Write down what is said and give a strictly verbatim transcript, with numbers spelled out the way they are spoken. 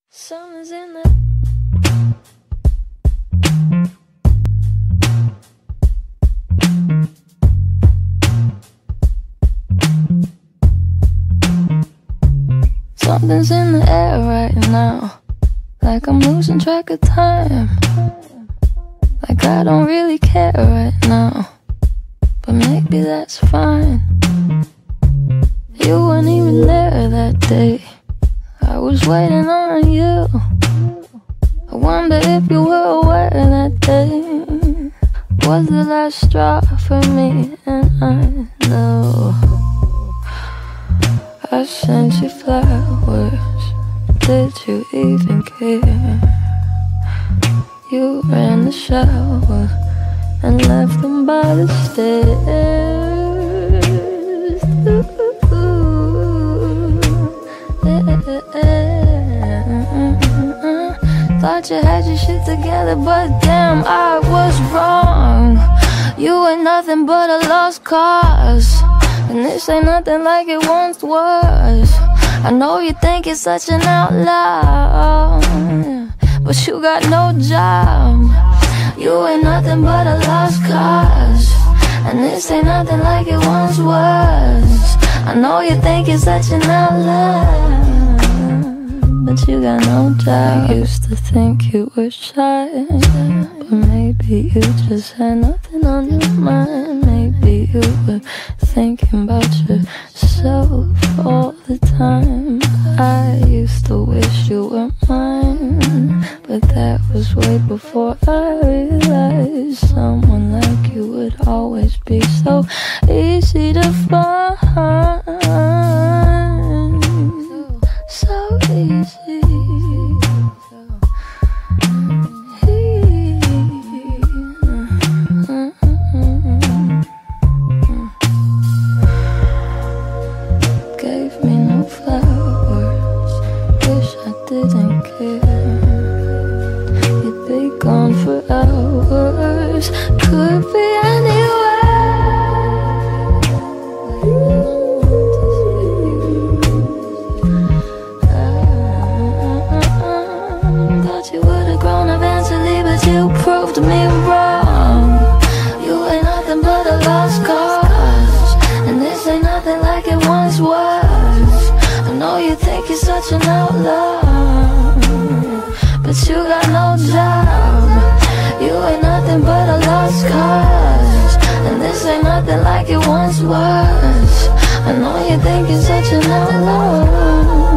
Something's in the Something's in the air right now, like I'm losing track of time. Like I don't really care right now, but maybe that's fine. You weren't even there that day, I was waiting on you. I wonder if you were aware that day was the last straw for me. And I know I sent you flowers, did you even care? You ran the shower and left them by the stairs. Ooh, yeah. Thought you had your shit together, but damn, I was wrong. You ain't nothing but a lost cause, and this ain't nothing like it once was. I know you think you're such an outlaw, but you got no job. You ain't nothing but a lost cause, and this ain't nothing like it once was. I know you think you're such an outlaw, but you got no job. I used to think you were shy, but maybe you just had nothing on your mind. Maybe you were thinking about yourself all the time. I used to wish you were mine, but that was way before I realized someone like you would always be so easy to find. So easy. Gave me no flowers, wish I didn't care. You'd be gone for hours, could be anywhere. Thought you would've grown eventually, but you proved me wrong. You ain't nothing but a lost cause, and this ain't nothing like it once was. I know you think you're such an outlaw, but you got no job. You ain't nothing but a lost cause, and this ain't nothing like it once was. I know you think you're such an outlaw.